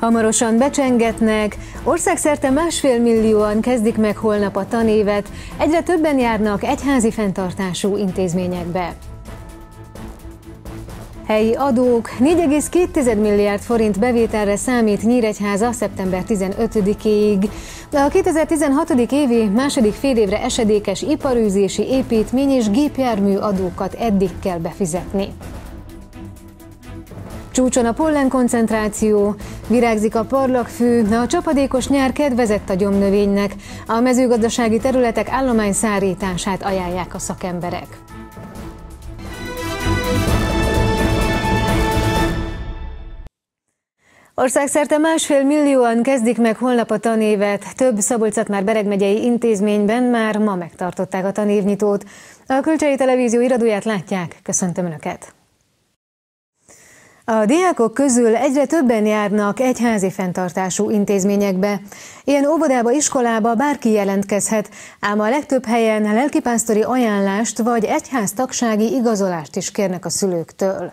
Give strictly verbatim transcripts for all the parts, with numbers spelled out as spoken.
Hamarosan becsengetnek, országszerte másfél millióan kezdik meg holnap a tanévet, egyre többen járnak egyházi fenntartású intézményekbe. Helyi adók, négy egész két milliárd forint bevételre számít Nyíregyháza szeptember tizenötödikéig. A kétezer-tizenhat. évi második félévre esedékes iparűzési, építmény és gépjármű adókat eddig kell befizetni. Csúcson a pollenkoncentráció, virágzik a parlagfű, a csapadékos nyár kedvezett a gyomnövénynek, a mezőgazdasági területek állományszárítását ajánlják a szakemberek. Országszerte másfél millióan kezdik meg holnap a tanévet, több Szabolcs-Szatmár-Bereg megyei intézményben már ma megtartották a tanévnyitót. A Külcsei Televízió iradóját látják, köszöntöm Önöket! A diákok közül egyre többen járnak egyházi fenntartású intézményekbe. Ilyen óvodába, iskolába bárki jelentkezhet, ám a legtöbb helyen lelkipásztori ajánlást vagy egyháztagsági igazolást is kérnek a szülőktől.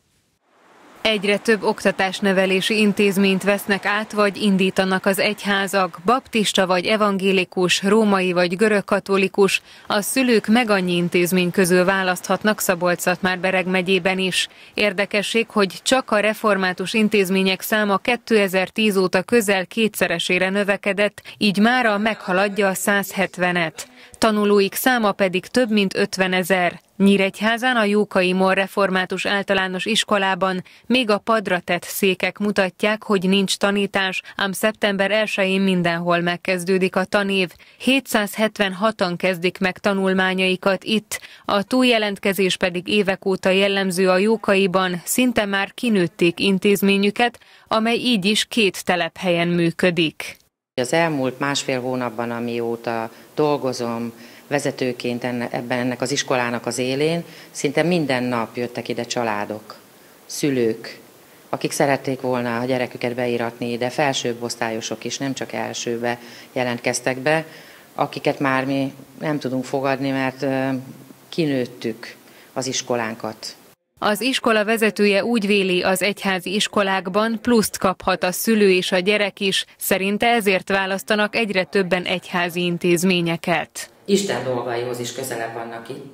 Egyre több oktatásnevelési intézményt vesznek át, vagy indítanak az egyházak, baptista vagy evangélikus, római vagy görögkatolikus. A szülők meg annyi intézmény közül választhatnak Szabolcs-Szatmár-Bereg megyében is. Érdekesség, hogy csak a református intézmények száma kétezer-tíz óta közel kétszeresére növekedett, így mára meghaladja a száz hetvenet. Tanulóik száma pedig több mint ötvenezer. Nyíregyházán a Jókai Mor Református Általános Iskolában még a padra tett székek mutatják, hogy nincs tanítás, ám szeptember elsején mindenhol megkezdődik a tanév. hétszázhetvenhatan kezdik meg tanulmányaikat itt, a túljelentkezés pedig évek óta jellemző a Jókaiban, szinte már kinőtték intézményüket, amely így is két telephelyen működik. Az elmúlt másfél hónapban, amióta dolgozom vezetőként enne, ebben ennek az iskolának az élén, szinte minden nap jöttek ide családok, szülők, akik szerették volna a gyereküket beíratni ide, felsőbb osztályosok is, nem csak elsőbe jelentkeztek be, akiket már mi nem tudunk fogadni, mert kinőttük az iskolánkat. Az iskola vezetője úgy véli, az egyházi iskolákban pluszt kaphat a szülő és a gyerek is, szerinte ezért választanak egyre többen egyházi intézményeket. Isten dolgaihoz is közelebb vannak itt,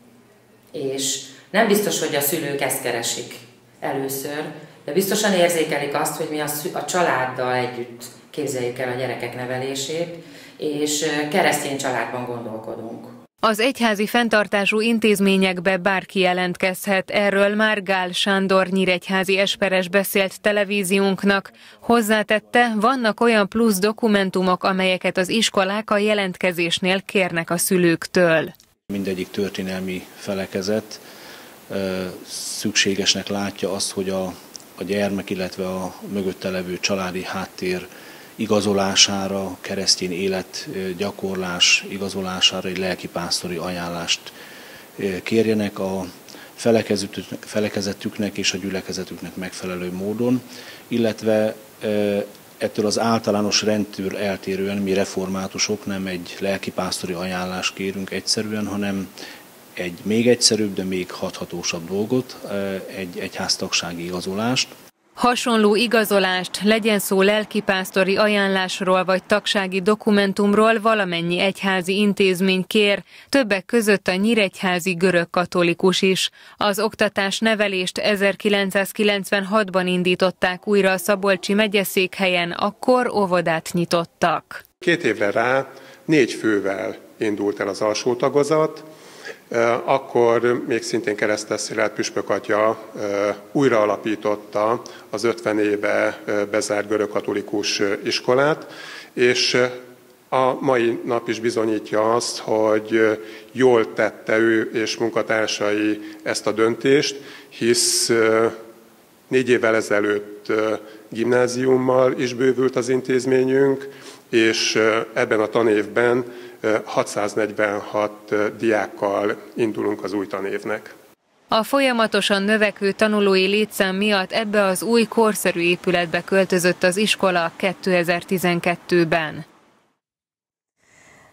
és nem biztos, hogy a szülők ezt keresik először, de biztosan érzékelik azt, hogy mi a, a családdal együtt képzeljük el a gyerekek nevelését, és keresztény családban gondolkodunk. Az egyházi fenntartású intézményekbe bárki jelentkezhet, erről már Gál Sándor nyíregyházi esperes beszélt televíziónknak. Hozzátette, vannak olyan plusz dokumentumok, amelyeket az iskolák a jelentkezésnél kérnek a szülőktől. Mindegyik történelmi felekezet szükségesnek látja azt, hogy a, a gyermek, illetve a mögötte levő családi háttér igazolására, keresztény életgyakorlás igazolására egy lelkipásztori ajánlást kérjenek a felekezetüknek és a gyülekezetüknek megfelelő módon, illetve ettől az általános rendtől eltérően mi reformátusok nem egy lelkipásztori ajánlást kérünk egyszerűen, hanem egy még egyszerűbb, de még hathatósabb dolgot, egy egyháztagsági igazolást. Hasonló igazolást, legyen szó lelkipásztori ajánlásról vagy tagsági dokumentumról, valamennyi egyházi intézmény kér, többek között a nyíregyházi görögkatolikus is. Az oktatás-nevelést ezerkilencszázkilencvenhatban indították újra a szabolcsi megyeszékhelyen, akkor óvodát nyitottak. Két évre rá négy fővel indult el az alsó tagozat. Akkor még szintén Keresztes Szilárd püspök atya újra alapította az ötven éve bezárt görögkatolikus iskolát, és a mai nap is bizonyítja azt, hogy jól tette ő és munkatársai ezt a döntést, hisz négy évvel ezelőtt gimnáziummal is bővült az intézményünk, és ebben a tanévben hatszáznegyvenhat diákkal indulunk az új tanévnek. A folyamatosan növekvő tanulói létszám miatt ebbe az új korszerű épületbe költözött az iskola kétezer-tizenkettőben.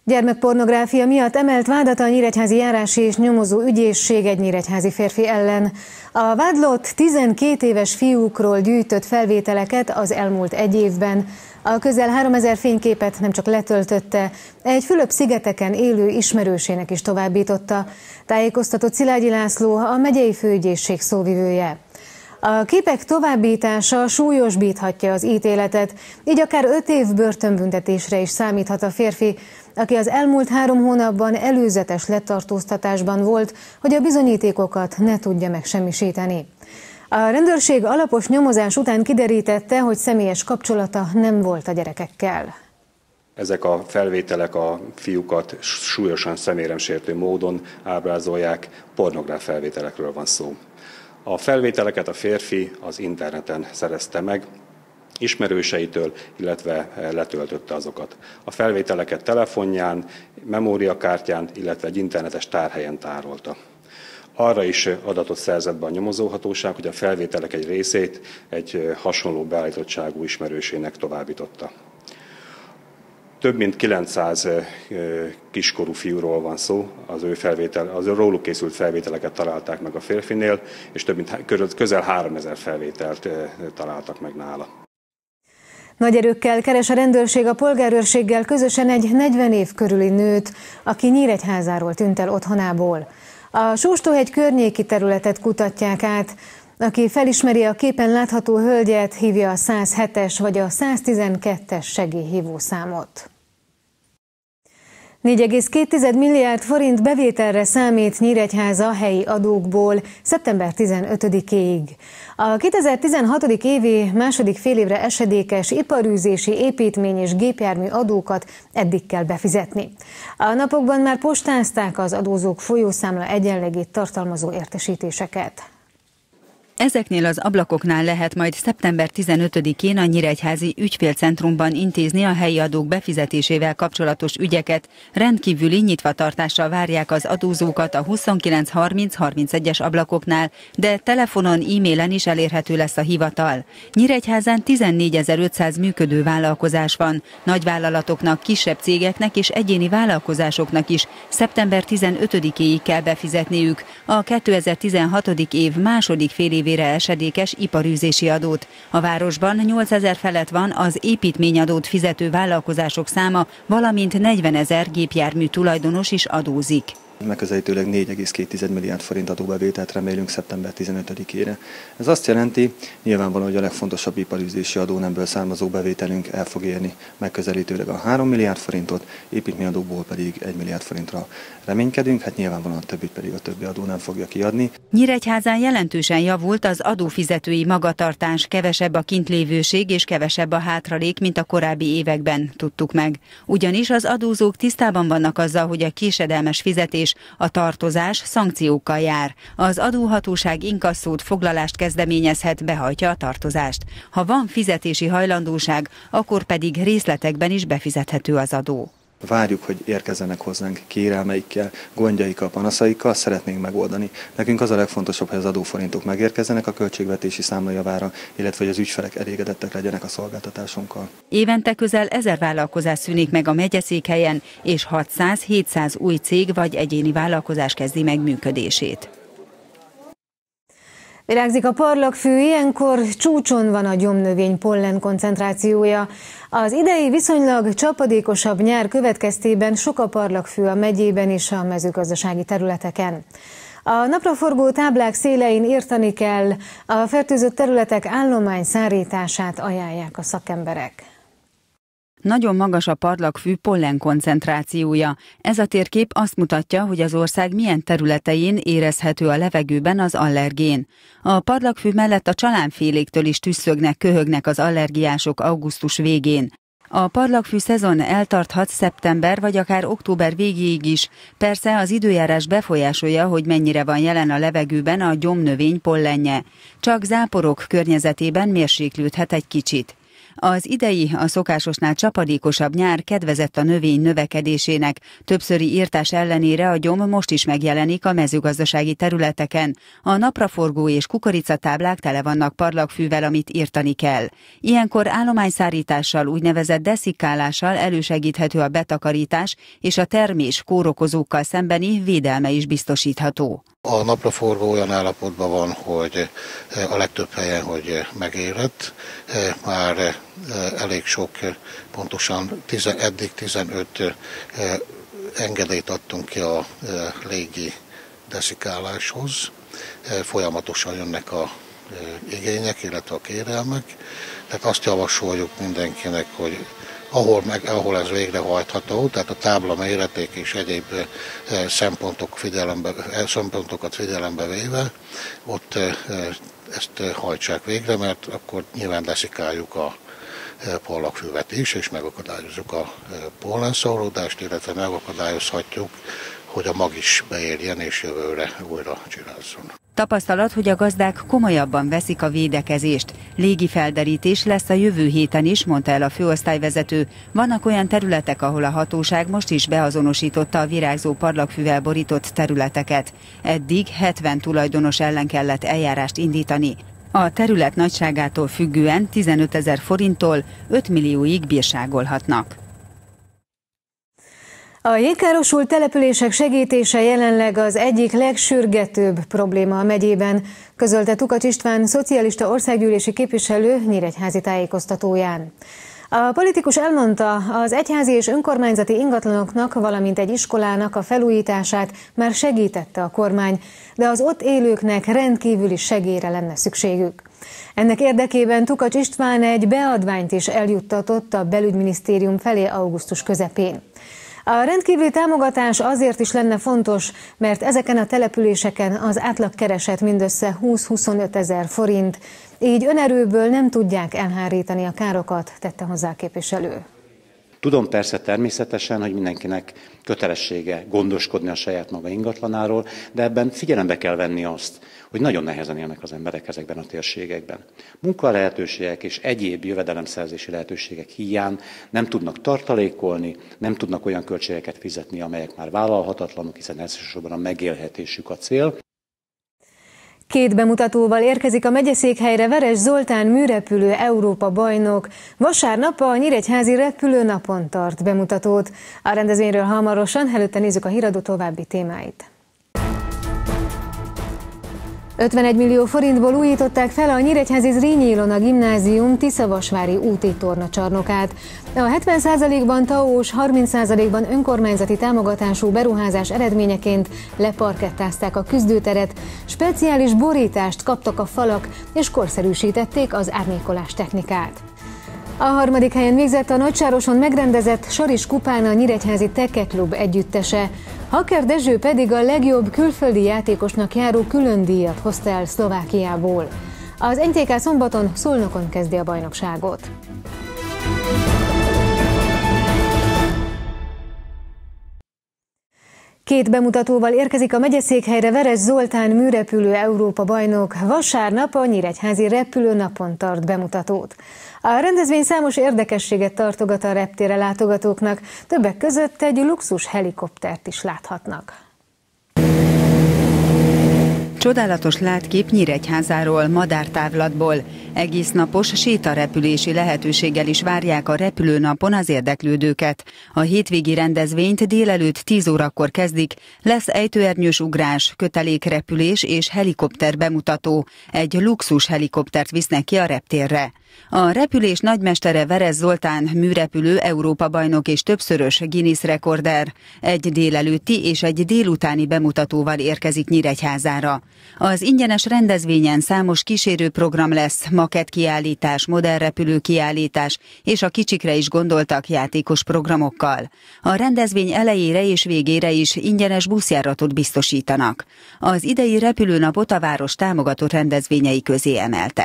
Gyermekpornográfia miatt emelt vádat a nyíregyházi járási és nyomozó ügyészség egy nyíregyházi férfi ellen. A vádlott tizenkét éves fiúkról gyűjtött felvételeket az elmúlt egy évben. A közel háromezer fényképet nem csak letöltötte, egy Fülöp-szigeteken élő ismerősének is továbbította, tájékoztatott Szilágyi László, a megyei főügyészség szóvivője. A képek továbbítása súlyosbíthatja az ítéletet, így akár öt év börtönbüntetésre is számíthat a férfi, aki az elmúlt három hónapban előzetes letartóztatásban volt, hogy a bizonyítékokat ne tudja megsemmisíteni. A rendőrség alapos nyomozás után kiderítette, hogy személyes kapcsolata nem volt a gyerekekkel. Ezek a felvételek a fiúkat súlyosan személyemsértő módon ábrázolják, pornográf felvételekről van szó. A felvételeket a férfi az interneten szerezte meg, ismerőseitől, illetve letöltötte azokat. A felvételeket telefonján, memóriakártyán, illetve egy internetes tárhelyen tárolta. Arra is adatot szerzett be a nyomozóhatóság, hogy a felvételek egy részét egy hasonló beállítottságú ismerősének továbbította. Több mint kilencszáz kiskorú fiúról van szó, az ő felvétel, az róluk készült felvételeket találták meg a férfinél, és több mint közel háromezer felvételt találtak meg nála. Nagy erőkkel keres a rendőrség a polgárőrséggel közösen egy negyven év körüli nőt, aki Nyíregyházáról tűnt el otthonából. A Sóstóhegy környéki területet kutatják át. Aki felismeri a képen látható hölgyet, hívja a száz hetes vagy a száz tizenkettes segélyhívószámot. négy egész két milliárd forint bevételre számít Nyíregyháza helyi adókból szeptember tizenötödikéig. A kétezer-tizenhat. évi második félévre esedékes iparűzési, építmény és gépjármű adókat eddig kell befizetni. A napokban már postázták az adózók folyószámla egyenlegét tartalmazó értesítéseket. Ezeknél az ablakoknál lehet majd szeptember tizenötödikén a Nyíregyházi Ügyfélcentrumban intézni a helyi adók befizetésével kapcsolatos ügyeket. Rendkívüli nyitvatartással várják az adózókat a huszonkilenc harminc harmincegyes ablakoknál, de telefonon, e-mailen is elérhető lesz a hivatal. Nyíregyházán tizennégyezer-ötszáz működő vállalkozás van. Nagyvállalatoknak, kisebb cégeknek és egyéni vállalkozásoknak is szeptember tizenötödikéig kell befizetniük a kétezer-tizenhat. év második fél évére esedékes iparűzési adót. A városban nyolcezer felett van az építményadót fizető vállalkozások száma, valamint negyvenezer gépjármű tulajdonos is adózik. Megközelítőleg négy egész két milliárd forint adóbevételt remélünk szeptember tizenötödikére. Ez azt jelenti, nyilvánvalóan, hogy a legfontosabb iparűzési adónemből származó bevételünk el fog érni megközelítőleg a három milliárd forintot, építményadóból pedig egy milliárd forintra reménykedünk, hát nyilvánvalóan a többit pedig a többi adó nem fogja kiadni. Nyíregyházán jelentősen javult az adófizetői magatartás, kevesebb a kintlévőség és kevesebb a hátralék, mint a korábbi években, tudtuk meg. Ugyanis az adózók tisztában vannak azzal, hogy a késedelmes fizetés, a tartozás szankciókkal jár. Az adóhatóság inkasszót, foglalást kezdeményezhet, behajtja a tartozást. Ha van fizetési hajlandóság, akkor pedig részletekben is befizethető az adó. Várjuk, hogy érkezzenek hozzánk kérelmeikkel, gondjaikkal, panaszaikkal, szeretnénk megoldani. Nekünk az a legfontosabb, hogy az adóforintok megérkezzenek a költségvetési számla javára, illetve hogy az ügyfelek elégedettek legyenek a szolgáltatásunkkal. Évente közel ezer vállalkozás szűnik meg a megyeszékhelyen, és hatszáz-hétszáz új cég vagy egyéni vállalkozás kezdi meg működését. Virágzik a parlagfű, ilyenkor csúcson van a gyomnövény pollen koncentrációja. Az idei viszonylag csapadékosabb nyár következtében sok a parlagfű a megyében és a mezőgazdasági területeken. A napraforgó táblák szélein írtani kell, a fertőzött területek állományszárítását ajánlják a szakemberek. Nagyon magas a parlagfű pollen koncentrációja. Ez a térkép azt mutatja, hogy az ország milyen területein érezhető a levegőben az allergén. A parlagfű mellett a csalánféléktől is tüsszögnek, köhögnek az allergiások augusztus végén. A parlagfű szezon eltarthat szeptember vagy akár október végéig is. Persze az időjárás befolyásolja, hogy mennyire van jelen a levegőben a gyomnövény pollenje. Csak záporok környezetében mérséklődhet egy kicsit. Az idei, a szokásosnál csapadékosabb nyár kedvezett a növény növekedésének. Többszöri írtás ellenére a gyom most is megjelenik a mezőgazdasági területeken. A napraforgó és kukoricatáblák tele vannak parlagfűvel, amit írtani kell. Ilyenkor állományszárítással, úgynevezett deszikálással elősegíthető a betakarítás, és a termés kórokozókkal szembeni védelme is biztosítható. A napraforgó olyan állapotban van, hogy a legtöbb helyen, hogy megérett. Már elég sok, pontosan eddig tizenöt engedélyt adtunk ki a légi deszikáláshoz. Folyamatosan jönnek a igények, illetve a kérelmek. Tehát azt javasoljuk mindenkinek, hogy ahol, meg, ahol ez végrehajtható, tehát a tábla méreték és egyéb szempontok figyelembe, szempontokat figyelembe véve, ott ezt hajtsák végre, mert akkor nyilván deszikáljuk a parlagfüvet is, és megakadályozzuk a pollenszóródást, illetve megakadályozhatjuk, hogy a mag is beérjen és jövőre újra csirázzon. Tapasztalat, hogy a gazdák komolyabban veszik a védekezést. Légi felderítés lesz a jövő héten is, mondta el a főosztályvezető. Vannak olyan területek, ahol a hatóság most is beazonosította a virágzó parlagfűvel borított területeket. Eddig hetven tulajdonos ellen kellett eljárást indítani. A terület nagyságától függően tizenötezer forinttól öt millióig bírságolhatnak. A jégkárosult települések segítése jelenleg az egyik legsürgetőbb probléma a megyében, közölte Tukacs István szocialista országgyűlési képviselő nyíregyházi tájékoztatóján. A politikus elmondta, az egyházi és önkormányzati ingatlanoknak, valamint egy iskolának a felújítását már segítette a kormány, de az ott élőknek rendkívüli segélyre lenne szükségük. Ennek érdekében Tukacs István egy beadványt is eljuttatott a belügyminisztérium felé augusztus közepén. A rendkívüli támogatás azért is lenne fontos, mert ezeken a településeken az átlagkereset mindössze húsz-huszonöt ezer forint, így önerőből nem tudják elhárítani a károkat, tette hozzá a képviselő. Tudom persze természetesen, hogy mindenkinek kötelessége gondoskodni a saját maga ingatlanáról, de ebben figyelembe kell venni azt, hogy nagyon nehezen élnek az emberek ezekben a térségekben. Munkalehetőségek és egyéb jövedelemszerzési lehetőségek híján nem tudnak tartalékolni, nem tudnak olyan költségeket fizetni, amelyek már vállalhatatlanok, hiszen elsősorban a megélhetésük a cél. Két bemutatóval érkezik a megyeszékhelyre Veres Zoltán műrepülő Európa bajnok. Vasárnap a nyíregyházi repülőnapon tart bemutatót. A rendezvényről hamarosan, előtte nézzük a híradó további témáit. ötvenegy millió forintból újították fel a nyíregyházi Zrínyi Ilona gimnázium Tiszavasvári úti tornacsarnokát. A hetven százalékban té á ó-s, harminc százalékban önkormányzati támogatású beruházás eredményeként leparkettázták a küzdőteret, speciális borítást kaptak a falak és korszerűsítették az árnyékolás technikát. A harmadik helyen végzett a Nagysároson megrendezett Saris kupán a nyíregyházi Tekeklub együttese. Haker Dezső pedig a legjobb külföldi játékosnak járó külön díjat hozta el Szlovákiából. Az en té ká szombaton Szolnokon kezdi a bajnokságot. Két bemutatóval érkezik a megyeszékhelyre Veres Zoltán műrepülő Európa bajnok. Vasárnap a nyíregyházi repülőnapon tart bemutatót. A rendezvény számos érdekességet tartogat a reptérre látogatóknak, többek között egy luxus helikoptert is láthatnak. Csodálatos látkép Nyíregyházáról, madártávlatból. Egész napos sétarepülési lehetőséggel is várják a repülőnapon az érdeklődőket. A hétvégi rendezvényt délelőtt tíz órakor kezdik, lesz ejtőernyős ugrás, kötelékrepülés és helikopter bemutató. Egy luxus helikoptert visznek ki a reptérre. A repülés nagymestere Veres Zoltán műrepülő Európa bajnok és többszörös Guinness rekorder. Egy délelőtti és egy délutáni bemutatóval érkezik Nyíregyházára. Az ingyenes rendezvényen számos kísérőprogram lesz, makettkiállítás, modellrepülő kiállítás és a kicsikre is gondoltak játékos programokkal. A rendezvény elejére és végére is ingyenes buszjáratot biztosítanak. Az idei repülőnapot a város támogatott rendezvényei közé emelte.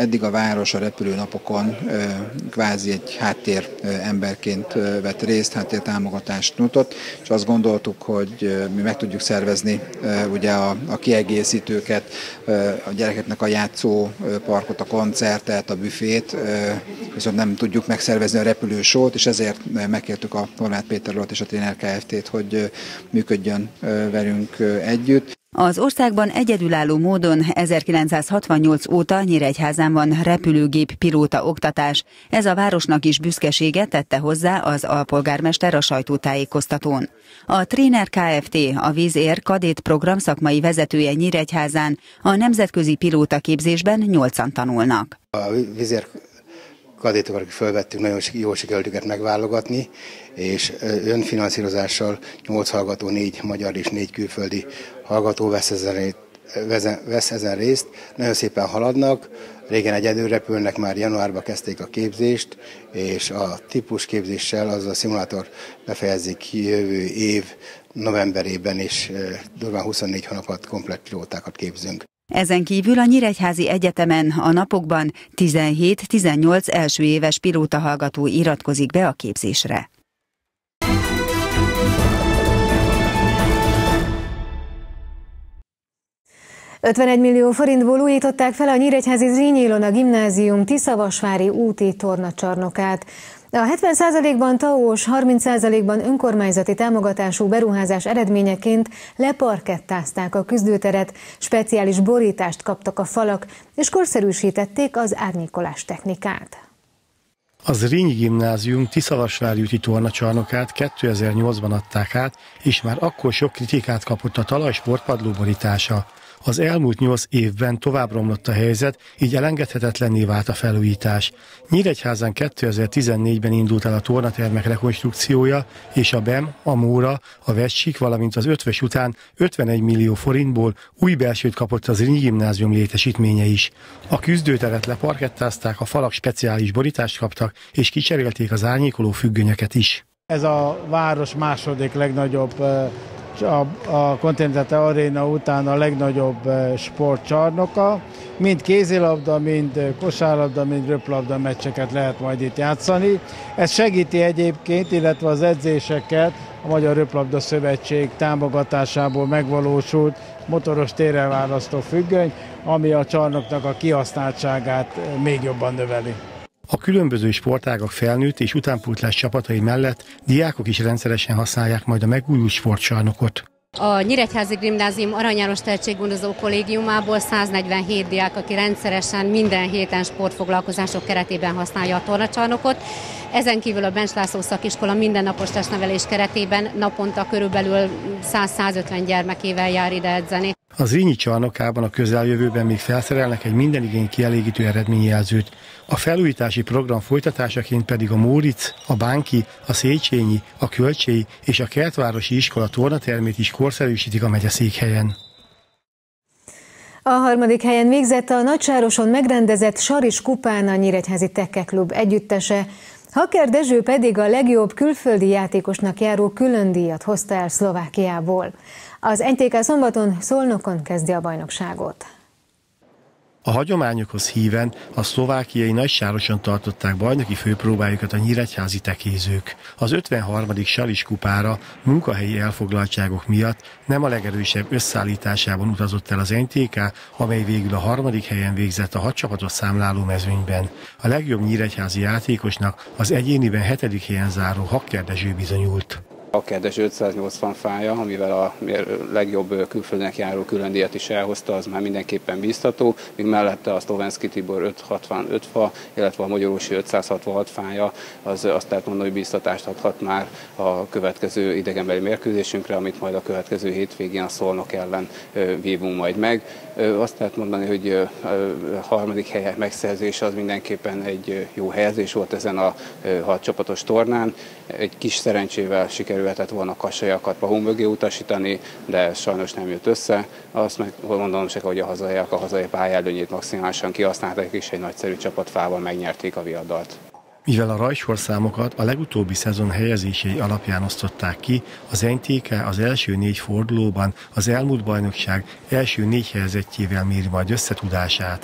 Eddig a város a repülőnapokon kvázi egy háttér emberként vett részt, háttér támogatást nyújtott, és azt gondoltuk, hogy mi meg tudjuk szervezni ugye a, a kiegészítőket, a gyerekeknek a játszóparkot, a koncertet, a büfét, viszont nem tudjuk megszervezni a repülősót, és ezért megkértük a Horváth Péter Lolt és a Trainer Kft-t, hogy működjön velünk együtt. Az országban egyedülálló módon ezerkilencszázhatvannyolc óta Nyíregyházán van repülőgép pilóta oktatás. Ez a városnak is büszkeséget tette hozzá az alpolgármester a sajtótájékoztatón. A Trainer Kft. A Wizz Air kadét program szakmai vezetője Nyíregyházán a nemzetközi pilóta képzésben nyolcan tanulnak. A Wizz Air kadétokat, akik fölvettünk, nagyon jól sikerült őket megválogatni, és önfinanszírozással nyolc hallgató, négy magyar és négy külföldi hallgató vesz ezen, vesz ezen részt. Nagyon szépen haladnak, régen egyedül repülnek, már januárban kezdték a képzést, és a típusképzéssel, az a szimulátor befejezik jövő év novemberében, és durván huszonnégy hónapot komplett pilótákat képzünk. Ezen kívül a Nyíregyházi Egyetemen a napokban tizenhét-tizennyolc első éves pilótahallgató iratkozik be a képzésre. ötvenegy millió forintból újították fel a nyíregyházi Zrínyi Ilona Gimnázium Tiszavasvári úti tornacsarnokát. A hetven százalékban té á ó-s, harminc százalékban önkormányzati támogatású beruházás eredményeként leparkettázták a küzdőteret, speciális borítást kaptak a falak, és korszerűsítették az árnyékolás technikát. A Zrínyi Gimnázium Tiszavasvári úti tornacsarnokát kétezer-nyolcban adták át, és már akkor sok kritikát kapott a talajsportpadló borítása. Az elmúlt nyolc évben tovább romlott a helyzet, így elengedhetetlenné vált a felújítás. Nyíregyházán kétezer-tizennégyben indult el a tornatermek rekonstrukciója, és a BEM, a Móra, a Vecsik, valamint az Ötvös után ötvenegy millió forintból új belsőt kapott az Zrínyi Gimnázium létesítménye is. A küzdőteret leparkettázták, a falak speciális borítást kaptak, és kicserélték az árnyékoló függönyöket is. Ez a város második legnagyobb, a, a Continental Arena után a legnagyobb sportcsarnoka. Mind kézilabda, mind kosárlabda, mind röplabda meccseket lehet majd itt játszani. Ez segíti egyébként, illetve az edzéseket a Magyar Röplabda Szövetség támogatásából megvalósult motoros térrel választó függöny, ami a csarnoknak a kihasználtságát még jobban növeli. A különböző sportágak felnőtt és utánpótlás csapatai mellett diákok is rendszeresen használják majd a megújult sportcsarnokot. A Nyíregyházi Gimnázium Arany János Tehetséggondozó Kollégiumából száznegyvenhét diák, aki rendszeresen minden héten sportfoglalkozások keretében használja a tornacsarnokot. Ezen kívül a Bencs László szakiskola mindennapos testnevelés keretében naponta körülbelül száz-százötven gyermekével jár ide edzeni. A Zrínyi csarnokában a közeljövőben még felszerelnek egy minden igény kielégítő eredményjelzőt. A felújítási program folytatásaként pedig a Móricz, a Bánki, a Széchenyi, a Kölcsei és a Kertvárosi Iskola tornatermét is korszerűsítik a megyeszékhelyen. A harmadik helyen végzett a Nagysároson megrendezett Saris kupán a Nyíregyházi Tekkeklub együttese. Hacker Dezső pedig a legjobb külföldi játékosnak járó különdíjat hozta el Szlovákiából. Az en té ká szombaton Szolnokon kezdi a bajnokságot. A hagyományokhoz híven a szlovákiai Nagysároson tartották bajnoki főpróbájukat a nyíregyházi tekézők. Az ötvenharmadik Saris kupára munkahelyi elfoglaltságok miatt nem a legerősebb összeállításában utazott el az en té ká, amely végül a harmadik helyen végzett a hat csapatot számláló mezőnyben. A legjobb nyíregyházi játékosnak az egyéniben hetedik helyen záró Hacker Dezső bizonyult. Hacker Dezső ötszáznyolcvan fája, amivel a legjobb külföldnek járó különdíjat is elhozta, az már mindenképpen bíztató, míg mellette a Szlovenszky Tibor ötszázhatvanöt fa, illetve a Magyarósi ötszázhatvanhat fája, az azt lehet mondani, hogy bíztatást adhat már a következő idegenbeli mérkőzésünkre, amit majd a következő hétvégén a Szolnok ellen vívunk majd meg. Azt lehet mondani, hogy a harmadik hely megszerzése az mindenképpen egy jó helyezés volt ezen a hat csapatos tornán. Egy kis szerencsével sikerülhetett volna Kassajakat Pahó mögé utasítani, de sajnos nem jött össze. Azt meg mondanom se, hogy a hazaiak a hazai pályelőnyét maximálisan kihasználták, és egy nagyszerű csapatfával megnyerték a viadalt. Mivel a rajsorszámokat a legutóbbi szezon helyezései alapján osztották ki, az en té ká az első négy fordulóban az elmúlt bajnokság első négy helyezettjével méri majd összetudását.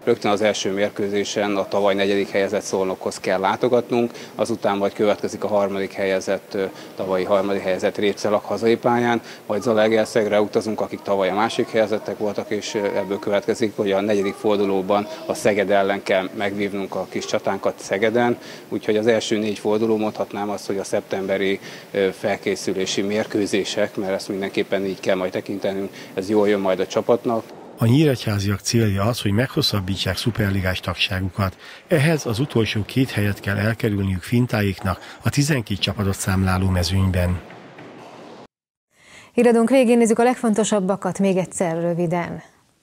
Rögtön az első mérkőzésen a tavaly negyedik helyezett Szolnokhoz kell látogatnunk, azután majd következik a harmadik helyezett, tavalyi harmadik helyezett Répcelak hazai pályán, majd Zalaegerszegre utazunk, akik tavaly a másik helyezettek voltak, és ebből következik, hogy a negyedik fordulóban a Szeged ellen kell megvívnunk a kis csatánkat Szegeden, úgyhogy az első négy forduló, mondhatnám azt, hogy a szeptemberi felkészülési mérkőzések, mert ezt mindenképpen így kell majd tekintenünk, ez jól jön majd a csapatnak. A nyíregyháziak célja az, hogy meghosszabbítsák szuperligás tagságukat. Ehhez az utolsó két helyet kell elkerülniük fintáiknak a tizenkét csapatot számláló mezőnyben. Híradónk végén nézzük a legfontosabbakat még egyszer röviden.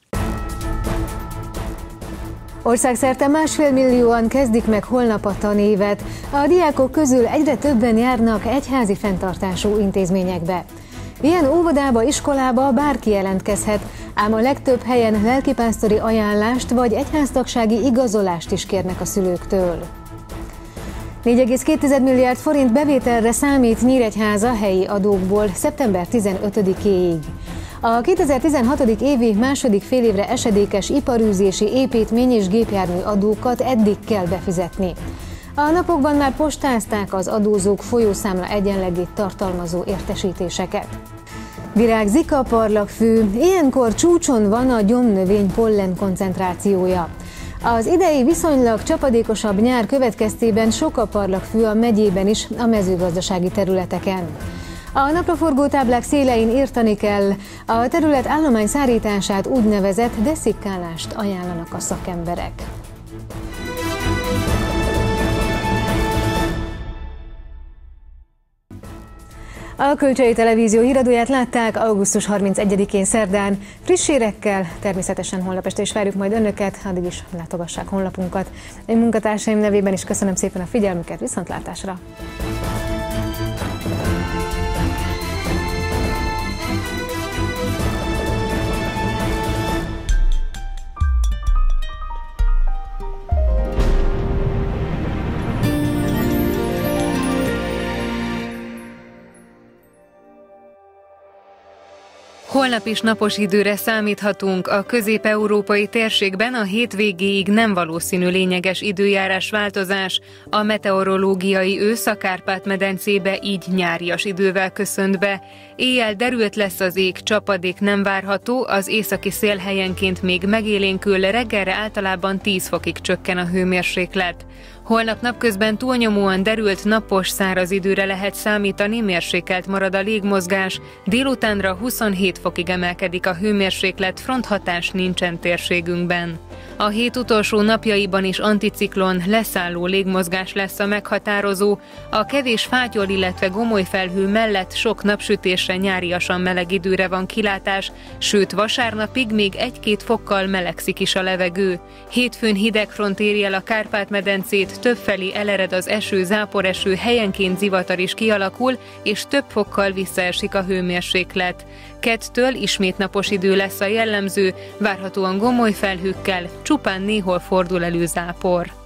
Országszerte másfél millióan kezdik meg holnap a tanévet. A diákok közül egyre többen járnak egyházi fenntartású intézményekbe. Ilyen óvodába, iskolába bárki jelentkezhet, ám a legtöbb helyen lelkipásztori ajánlást vagy egyháztagsági igazolást is kérnek a szülőktől. négy egész két milliárd forint bevételre számít Nyíregyháza helyi adókból szeptember tizenötödikéig. A kétezer-tizenhat. évi második félévre esedékes iparűzési, építmény és gépjármű adókat eddig kell befizetni. A napokban már postázták az adózók folyószámla egyenlegét tartalmazó értesítéseket. Virágzik a parlagfű, ilyenkor csúcson van a gyomnövény pollen koncentrációja. Az idei viszonylag csapadékosabb nyár következtében sok a parlagfű a megyében is, a mezőgazdasági területeken. A napraforgó táblák szélein írtani kell, a terület állomány szárítását úgynevezett deszikkálást ajánlanak a szakemberek. A Kölcsei Televízió híradóját látták augusztus harmincegyedikén szerdán. Friss hírekkel természetesen holnap este is várjuk majd önöket, addig is látogassák honlapunkat. Én munkatársaim nevében is köszönöm szépen a figyelmüket, viszontlátásra! Holnap is napos időre számíthatunk, a közép-európai térségben a hétvégéig nem valószínű lényeges időjárás változás, a meteorológiai ősz a Kárpát-medencébe így nyárias idővel köszönt be. Éjjel derült lesz az ég, csapadék nem várható, az északi szél helyenként még megélénkül, reggelre általában tíz fokig csökken a hőmérséklet. Holnap napközben túlnyomóan derült, napos, száraz időre lehet számítani, mérsékelt marad a légmozgás, délutánra huszonhét fokig emelkedik a hőmérséklet, fronthatás nincsen térségünkben. A hét utolsó napjaiban is anticiklon, leszálló légmozgás lesz a meghatározó, a kevés fátyol, illetve gomoly felhő mellett sok napsütésre, nyáriasan meleg időre van kilátás, sőt vasárnapig még egy-két fokkal melegszik is a levegő. Hétfőn hideg front éri el a Kárpát-medencét, többfelé elered az eső, záporeső, helyenként zivatar is kialakul, és több fokkal visszaesik a hőmérséklet. Kettől ismét napos idő lesz a jellemző, várhatóan gomoly felhőkkel, csupán néhol fordul elő zápor.